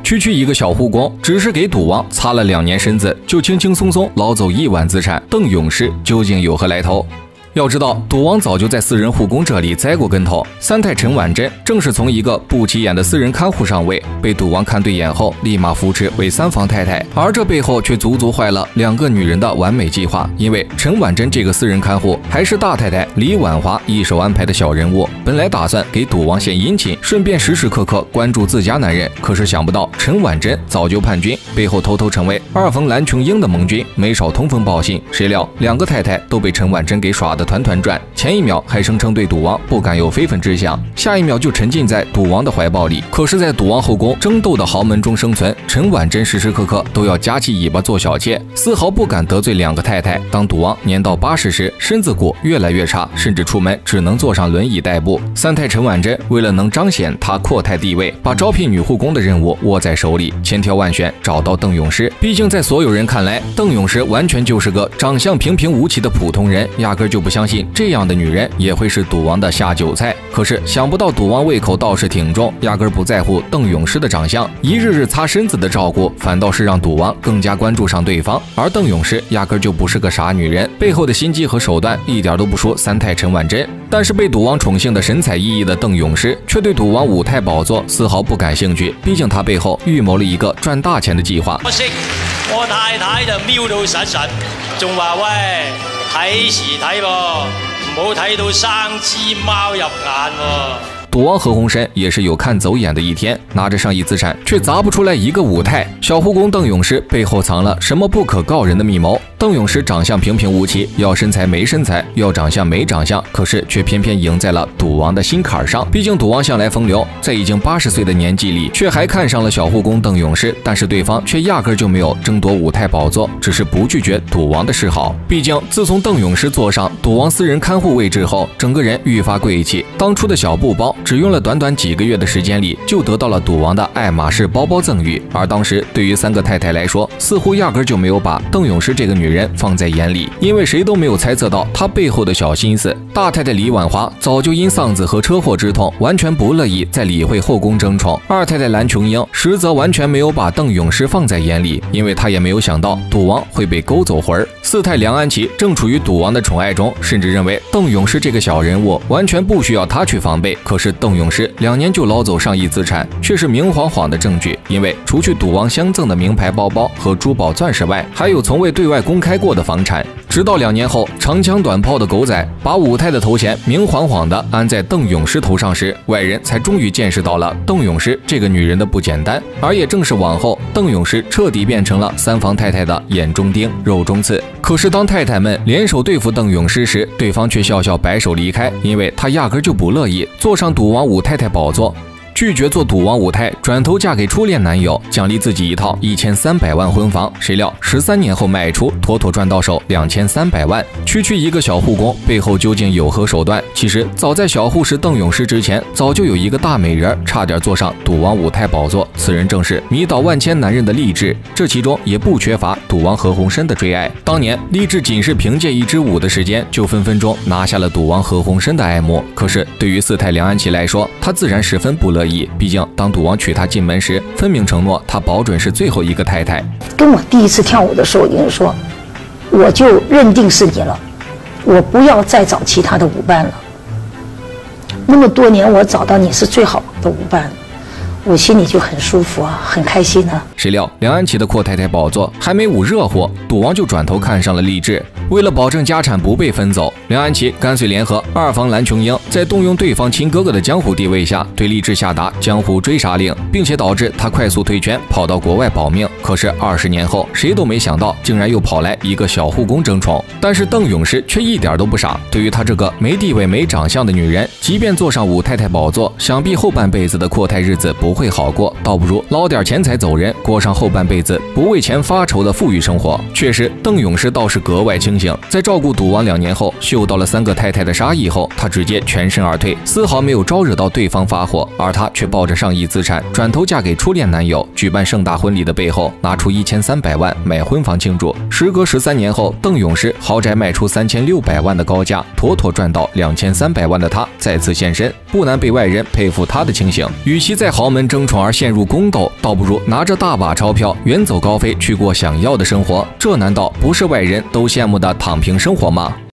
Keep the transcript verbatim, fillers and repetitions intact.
区区一个小护工，只是给赌王擦了两年身子，就轻轻松松捞走亿万资产，邓永诗究竟有何来头？要知道，赌王早就在私人护工这里栽过跟头。三太陈婉珍正是从一个不起眼的私人看护上位，被赌王看对眼后，立马扶持为三房太太。而这背后却足足坏了两个女人的完美计划。因为陈婉珍这个私人看护，还是大太太李婉华一手安排的小人物，本来打算给赌王献殷勤，顺便时时刻刻关注自家男人。可是想不到，陈婉珍早就叛军，背后偷偷成为二房蓝琼英的盟军，没少通风报信。谁料两个太太都被陈婉珍给耍得团团转，前一秒还声称对赌王不敢有非分之想，下一秒就沉浸在赌王的怀抱里。可是，在赌王后宫争斗的豪门中生存，陈婉珍时时刻刻都要夹起尾巴做小妾，丝毫不敢得罪两个太太。当赌王年到八十时，身子骨越来越差，甚至出门只能坐上轮椅代步。三太陈婉珍为了能彰显她阔太地位，把招聘女护工的任务握在手里，千挑万选找到邓永诗。毕竟在所有人看来，邓永诗完全就是个长相平平无奇的普通人，压根就不相信这样的女人也会是赌王的下酒菜。可是想不到赌王胃口倒是挺重，压根不在乎邓永诗的长相，一日日擦身子的照顾反倒是让赌王更加关注上对方。而邓永诗压根就不是个傻女人，背后的心机和手段一点都不输三太陈婉珍。但是被赌王宠幸的神采奕奕的邓永诗却对赌王五太宝座丝毫不感兴趣，毕竟他背后预谋了一个赚大钱的计划。 可惜我太太就瞄到實實，仲話喂睇時睇噃，唔好睇到生枝貓入眼喎。 赌王何鸿燊也是有看走眼的一天，拿着上亿资产却砸不出来一个五太。小护工邓永诗背后藏了什么不可告人的密谋？邓永诗长相平平无奇，要身材没身材，要长相没长相，可是却偏偏赢在了赌王的心坎上。毕竟赌王向来风流，在已经八十岁的年纪里，却还看上了小护工邓永诗，但是对方却压根就没有争夺五太宝座，只是不拒绝赌王的示好。毕竟自从邓永诗坐上赌王私人看护位置后，整个人愈发贵气。当初的小布包只用了短短几个月的时间里，就得到了赌王的爱马仕包包赠与。而当时对于三个太太来说，似乎压根就没有把邓永诗这个女人放在眼里，因为谁都没有猜测到她背后的小心思。大太太李婉华早就因丧子和车祸之痛，完全不乐意再理会后宫争宠。二太太蓝琼英实则完全没有把邓永诗放在眼里，因为她也没有想到赌王会被勾走魂儿。四太梁安琪正处于赌王的宠爱中，甚至认为邓永诗这个小人物完全不需要她去防备。可是邓永诗两年就捞走上亿资产，却是明晃晃的证据。因为除去赌王相赠的名牌包包和珠宝钻石外，还有从未对外公开过的房产。直到两年后，长枪短炮的狗仔把五太的头衔明晃晃的安在邓永诗头上时，外人才终于见识到了邓永诗这个女人的不简单。而也正是往后，邓永诗彻底变成了三房太太的眼中钉、肉中刺。可是当太太们联手对付邓永诗时，对方却笑笑摆手离开，因为她压根就不乐意坐上赌王五太太宝座。拒绝做赌王五太，转头嫁给初恋男友，奖励自己一套一千三百万婚房。谁料十三年后卖出，妥妥赚到手两千三百万。区区一个小护工，背后究竟有何手段？其实早在小护士邓永诗之前，早就有一个大美人差点坐上赌王五太宝座，此人正是迷倒万千男人的励志。这其中也不缺乏赌王何鸿燊的追爱。当年励志仅是凭借一支舞的时间，就分分钟拿下了赌王何鸿燊的爱慕。可是对于四太梁安琪来说，她自然十分不乐意。毕竟当赌王娶她进门时，分明承诺她保准是最后一个太太。 跟我第一次跳舞的时候，我跟你说，我就认定是你了，我不要再找其他的舞伴了。那么多年，我找到你是最好的舞伴，我心里就很舒服啊，很开心啊。 谁料梁安琪的阔太太宝座还没舞热火，赌王就转头看上了励志。为了保证家产不被分走，梁安琪干脆联合二房蓝琼英，在动用对方亲哥哥的江湖地位下，对励志下达江湖追杀令，并且导致他快速退圈，跑到国外保命。可是二十年后，谁都没想到，竟然又跑来一个小护工争宠。但是邓永诗却一点都不傻，对于他这个没地位、没长相的女人，即便坐上五太太宝座，想必后半辈子的阔太日子不会好过，倒不如捞点钱财走人，过上后半辈子不为钱发愁的富裕生活。确实，邓永诗倒是格外清清醒。在照顾赌王两年后，嗅到了三个太太的杀意后，他直接全身而退，丝毫没有招惹到对方发火，而他却抱着上亿资产，转头嫁给初恋男友，举办盛大婚礼的背后，拿出一千三百万买婚房庆祝。时隔十三年后，邓永诗豪宅卖出三千六百万的高价，妥妥赚到两千三百万的他再次现身，不难被外人佩服他的清醒。与其在豪门争宠而陷入宫斗，倒不如拿着大把钞票远走高飞，去过想要的生活。这难道不是外人都羡慕的躺平生活吗？